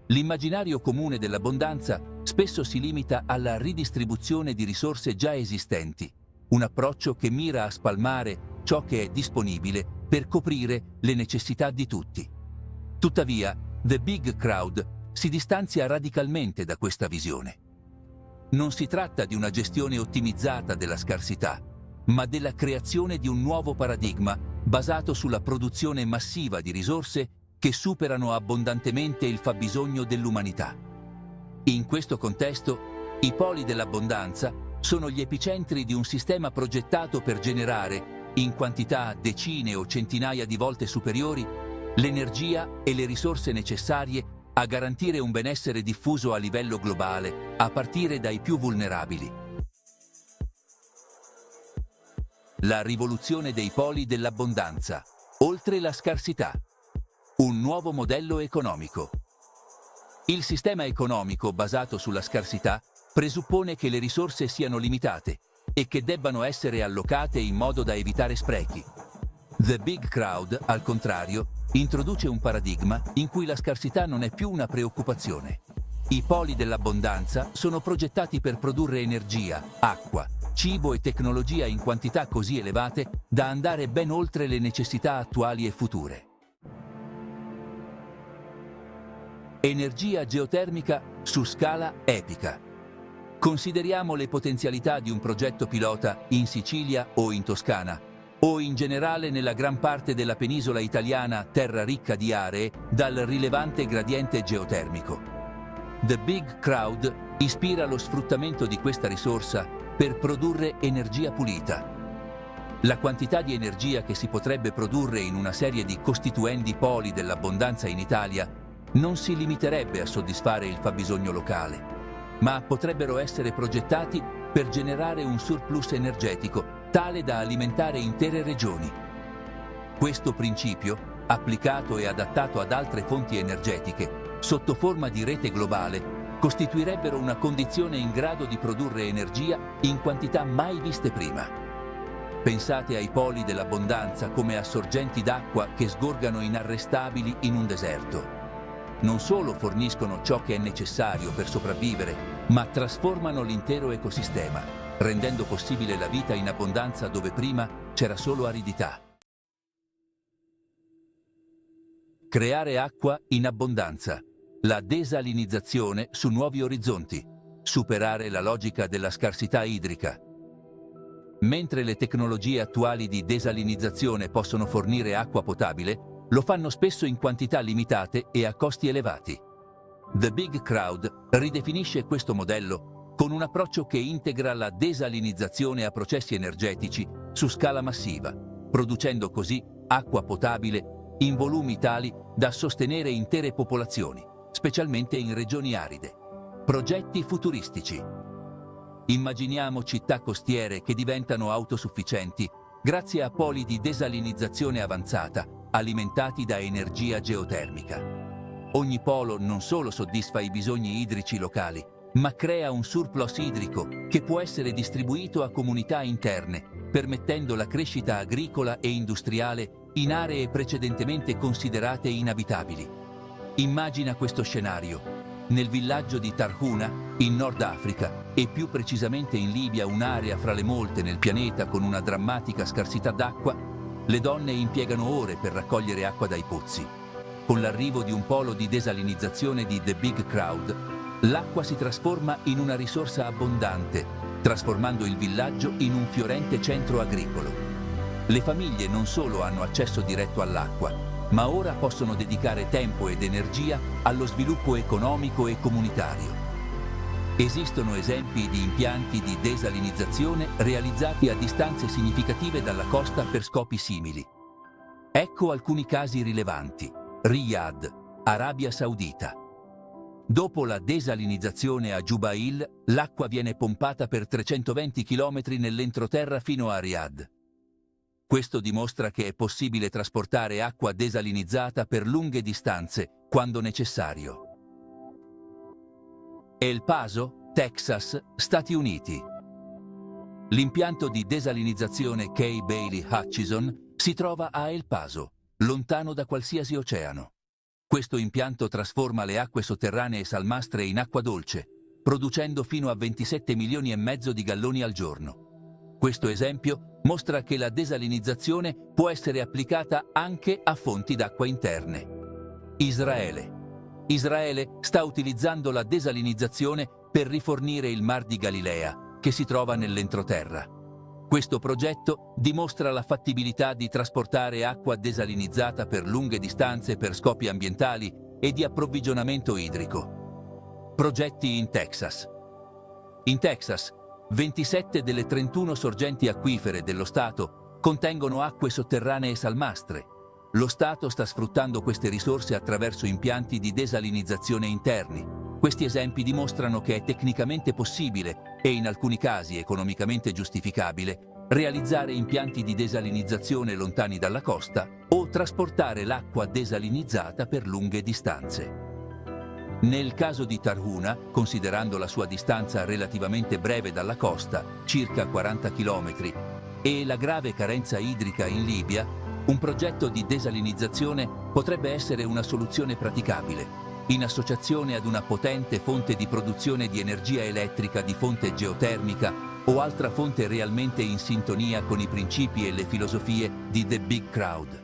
L'immaginario comune dell'abbondanza spesso si limita alla ridistribuzione di risorse già esistenti, un approccio che mira a spalmare ciò che è disponibile per coprire le necessità di tutti. Tuttavia, The Big Crowd si distanzia radicalmente da questa visione. Non si tratta di una gestione ottimizzata della scarsità, ma della creazione di un nuovo paradigma basato sulla produzione massiva di risorse che superano abbondantemente il fabbisogno dell'umanità. In questo contesto, i poli dell'abbondanza sono gli epicentri di un sistema progettato per generare, in quantità decine o centinaia di volte superiori, l'energia e le risorse necessarie a garantire un benessere diffuso a livello globale, a partire dai più vulnerabili. La rivoluzione dei poli dell'abbondanza, oltre la scarsità. Un nuovo modello economico. Il sistema economico basato sulla scarsità presuppone che le risorse siano limitate e che debbano essere allocate in modo da evitare sprechi. The Big Crowd, al contrario, introduce un paradigma in cui la scarsità non è più una preoccupazione. I poli dell'abbondanza sono progettati per produrre energia, acqua, cibo e tecnologia in quantità così elevate da andare ben oltre le necessità attuali e future. Energia geotermica su scala epica. Consideriamo le potenzialità di un progetto pilota in Sicilia o in Toscana, o in generale nella gran parte della penisola italiana, terra ricca di aree dal rilevante gradiente geotermico. The Big Crowd ispira lo sfruttamento di questa risorsa per produrre energia pulita. La quantità di energia che si potrebbe produrre in una serie di costituendi poli dell'abbondanza in Italia non si limiterebbe a soddisfare il fabbisogno locale, ma potrebbero essere progettati per generare un surplus energetico tale da alimentare intere regioni. Questo principio, applicato e adattato ad altre fonti energetiche, sotto forma di rete globale, costituirebbero una condizione in grado di produrre energia in quantità mai viste prima. Pensate ai poli dell'abbondanza come a sorgenti d'acqua che sgorgano inarrestabili in un deserto. Non solo forniscono ciò che è necessario per sopravvivere, ma trasformano l'intero ecosistema, rendendo possibile la vita in abbondanza dove prima c'era solo aridità. Creare acqua in abbondanza. La desalinizzazione su nuovi orizzonti. Superare la logica della scarsità idrica. Mentre le tecnologie attuali di desalinizzazione possono fornire acqua potabile, lo fanno spesso in quantità limitate e a costi elevati. The Big Crowd ridefinisce questo modello con un approccio che integra la desalinizzazione a processi energetici su scala massiva, producendo così acqua potabile in volumi tali da sostenere intere popolazioni, specialmente in regioni aride. Progetti futuristici. Immaginiamo città costiere che diventano autosufficienti grazie a poli di desalinizzazione avanzata alimentati da energia geotermica. Ogni polo non solo soddisfa i bisogni idrici locali, ma crea un surplus idrico che può essere distribuito a comunità interne, permettendo la crescita agricola e industriale in aree precedentemente considerate inabitabili. Immagina questo scenario. Nel villaggio di Tarhuna, in Nord Africa, e più precisamente in Libia, un'area fra le molte nel pianeta con una drammatica scarsità d'acqua, le donne impiegano ore per raccogliere acqua dai pozzi. Con l'arrivo di un polo di desalinizzazione di The Big Crowd, l'acqua si trasforma in una risorsa abbondante, trasformando il villaggio in un fiorente centro agricolo. Le famiglie non solo hanno accesso diretto all'acqua, ma ora possono dedicare tempo ed energia allo sviluppo economico e comunitario. Esistono esempi di impianti di desalinizzazione realizzati a distanze significative dalla costa per scopi simili. Ecco alcuni casi rilevanti. Riyadh, Arabia Saudita. Dopo la desalinizzazione a Jubail, l'acqua viene pompata per 320 km nell'entroterra fino a Riyadh. Questo dimostra che è possibile trasportare acqua desalinizzata per lunghe distanze, quando necessario. El Paso, Texas, Stati Uniti. L'impianto di desalinizzazione K. Bailey Hutchison si trova a El Paso, lontano da qualsiasi oceano. Questo impianto trasforma le acque sotterranee salmastre in acqua dolce, producendo fino a 27 milioni e mezzo di galloni al giorno. Questo esempio mostra che la desalinizzazione può essere applicata anche a fonti d'acqua interne. Israele. Israele sta utilizzando la desalinizzazione per rifornire il Mar di Galilea, che si trova nell'entroterra. Questo progetto dimostra la fattibilità di trasportare acqua desalinizzata per lunghe distanze per scopi ambientali e di approvvigionamento idrico. Progetti in Texas. In Texas, 27 delle 31 sorgenti acquifere dello Stato contengono acque sotterranee salmastre. Lo Stato sta sfruttando queste risorse attraverso impianti di desalinizzazione interni. Questi esempi dimostrano che è tecnicamente possibile e in alcuni casi economicamente giustificabile realizzare impianti di desalinizzazione lontani dalla costa o trasportare l'acqua desalinizzata per lunghe distanze. Nel caso di Tarhuna, considerando la sua distanza relativamente breve dalla costa, circa 40 km, e la grave carenza idrica in Libia, un progetto di desalinizzazione potrebbe essere una soluzione praticabile, in associazione ad una potente fonte di produzione di energia elettrica di fonte geotermica o altra fonte realmente in sintonia con i principi e le filosofie di The Big Crowd.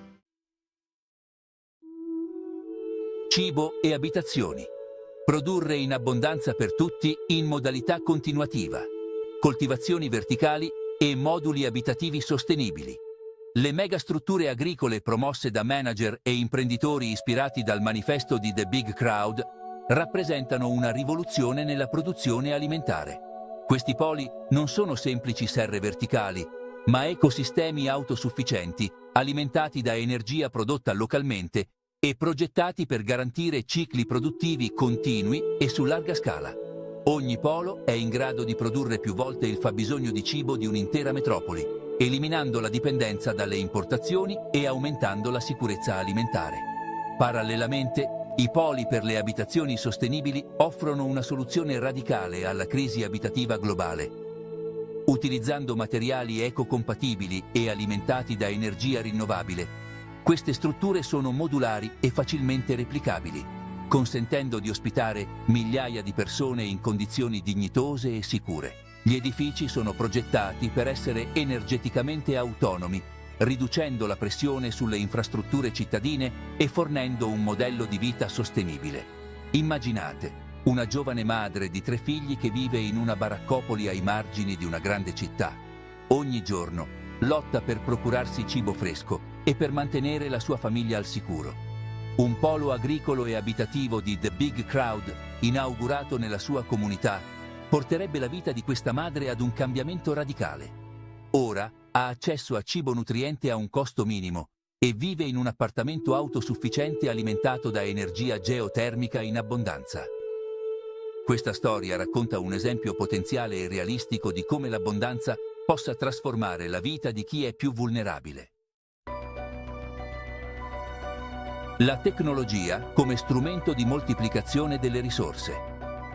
Cibo e abitazioni. Produrre in abbondanza per tutti in modalità continuativa. Coltivazioni verticali e moduli abitativi sostenibili. Le megastrutture agricole promosse da manager e imprenditori ispirati dal manifesto di The Big Crowd rappresentano una rivoluzione nella produzione alimentare. Questi poli non sono semplici serre verticali, ma ecosistemi autosufficienti, alimentati da energia prodotta localmente e progettati per garantire cicli produttivi continui e su larga scala. Ogni polo è in grado di produrre più volte il fabbisogno di cibo di un'intera metropoli, eliminando la dipendenza dalle importazioni e aumentando la sicurezza alimentare. Parallelamente, i poli per le abitazioni sostenibili offrono una soluzione radicale alla crisi abitativa globale. Utilizzando materiali ecocompatibili e alimentati da energia rinnovabile, queste strutture sono modulari e facilmente replicabili, consentendo di ospitare migliaia di persone in condizioni dignitose e sicure. Gli edifici sono progettati per essere energeticamente autonomi, riducendo la pressione sulle infrastrutture cittadine e fornendo un modello di vita sostenibile. Immaginate una giovane madre di 3 figli che vive in una baraccopoli ai margini di una grande città. Ogni giorno lotta per procurarsi cibo fresco e per mantenere la sua famiglia al sicuro. Un polo agricolo e abitativo di The Big Crowd, inaugurato nella sua comunità, porterebbe la vita di questa madre ad un cambiamento radicale. Ora ha accesso a cibo nutriente a un costo minimo e vive in un appartamento autosufficiente alimentato da energia geotermica in abbondanza. Questa storia racconta un esempio potenziale e realistico di come l'abbondanza possa trasformare la vita di chi è più vulnerabile. La tecnologia come strumento di moltiplicazione delle risorse.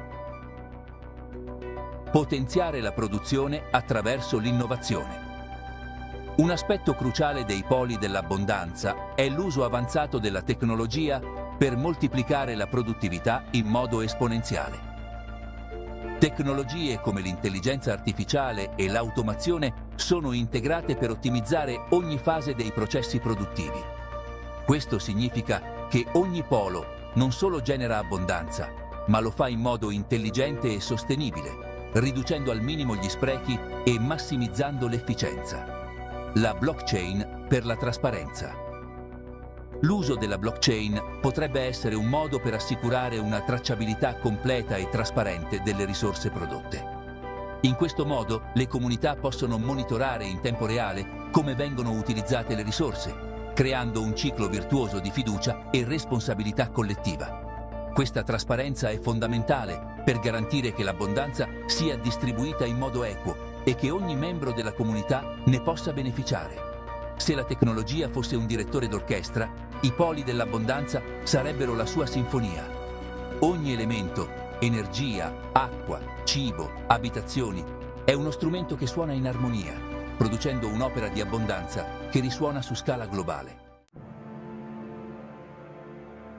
Potenziare la produzione attraverso l'innovazione. Un aspetto cruciale dei poli dell'abbondanza è l'uso avanzato della tecnologia per moltiplicare la produttività in modo esponenziale. Tecnologie come l'intelligenza artificiale e l'automazione sono integrate per ottimizzare ogni fase dei processi produttivi. Questo significa che ogni polo non solo genera abbondanza, ma lo fa in modo intelligente e sostenibile, riducendo al minimo gli sprechi e massimizzando l'efficienza. La blockchain per la trasparenza. L'uso della blockchain potrebbe essere un modo per assicurare una tracciabilità completa e trasparente delle risorse prodotte. In questo modo le comunità possono monitorare in tempo reale come vengono utilizzate le risorse, creando un ciclo virtuoso di fiducia e responsabilità collettiva. Questa trasparenza è fondamentale per garantire che l'abbondanza sia distribuita in modo equo e che ogni membro della comunità ne possa beneficiare. Se la tecnologia fosse un direttore d'orchestra, i poli dell'abbondanza sarebbero la sua sinfonia. Ogni elemento, energia, acqua, cibo, abitazioni, è uno strumento che suona in armonia, producendo un'opera di abbondanza che risuona su scala globale.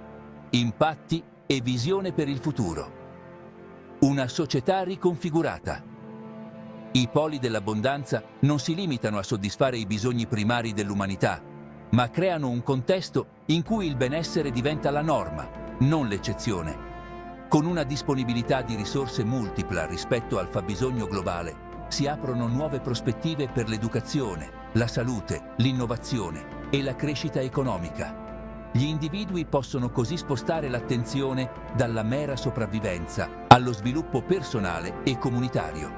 impatti e visione per il futuro. Una società riconfigurata. I poli dell'abbondanza non si limitano a soddisfare i bisogni primari dell'umanità, ma creano un contesto in cui il benessere diventa la norma, non l'eccezione. Con una disponibilità di risorse multipla rispetto al fabbisogno globale, si aprono nuove prospettive per l'educazione, la salute, l'innovazione e la crescita economica. Gli individui possono così spostare l'attenzione dalla mera sopravvivenza allo sviluppo personale e comunitario.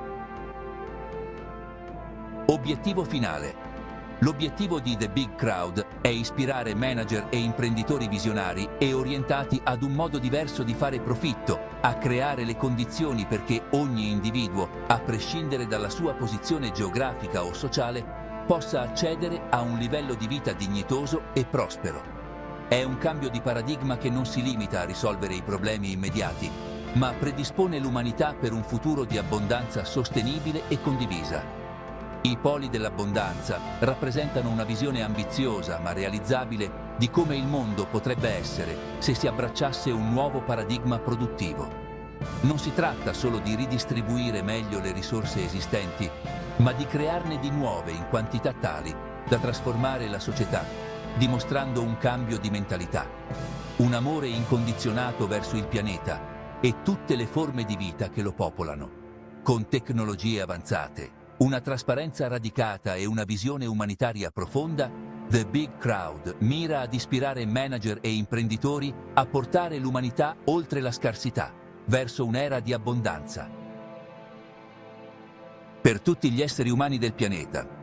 Obiettivo finale. L'obiettivo di The Big Crowd è ispirare manager e imprenditori visionari e orientati ad un modo diverso di fare profitto, a creare le condizioni perché ogni individuo, a prescindere dalla sua posizione geografica o sociale, possa accedere a un livello di vita dignitoso e prospero. È un cambio di paradigma che non si limita a risolvere i problemi immediati, ma predispone l'umanità per un futuro di abbondanza sostenibile e condivisa. I poli dell'abbondanza rappresentano una visione ambiziosa ma realizzabile di come il mondo potrebbe essere se si abbracciasse un nuovo paradigma produttivo. Non si tratta solo di ridistribuire meglio le risorse esistenti, ma di crearne di nuove in quantità tali da trasformare la società, dimostrando un cambio di mentalità, un amore incondizionato verso il pianeta e tutte le forme di vita che lo popolano, con tecnologie avanzate, una trasparenza radicata e una visione umanitaria profonda. The Big Crowd mira ad ispirare manager e imprenditori a portare l'umanità oltre la scarsità, verso un'era di abbondanza. Per tutti gli esseri umani del pianeta,